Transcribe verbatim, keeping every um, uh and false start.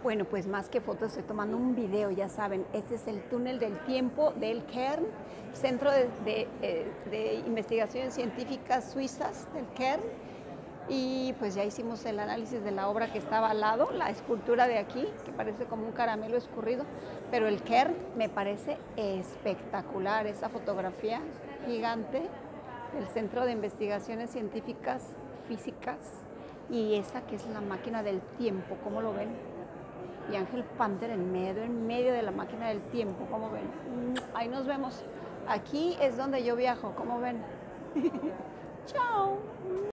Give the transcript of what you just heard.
Bueno, pues más que fotos, estoy tomando un video, ya saben. Este es el túnel del tiempo del CERN, Centro de, de, eh, de Investigaciones Científicas Suizas del CERN. Y pues ya hicimos el análisis de la obra que estaba al lado, la escultura de aquí, que parece como un caramelo escurrido, pero el CERN me parece espectacular, esa fotografía gigante del Centro de Investigaciones Científicas Físicas, y esa que es la máquina del tiempo, ¿cómo lo ven? Y Ángel Panter en medio, en medio de la máquina del tiempo, ¿cómo ven? Ahí nos vemos. Aquí es donde yo viajo, ¿cómo ven? Chao.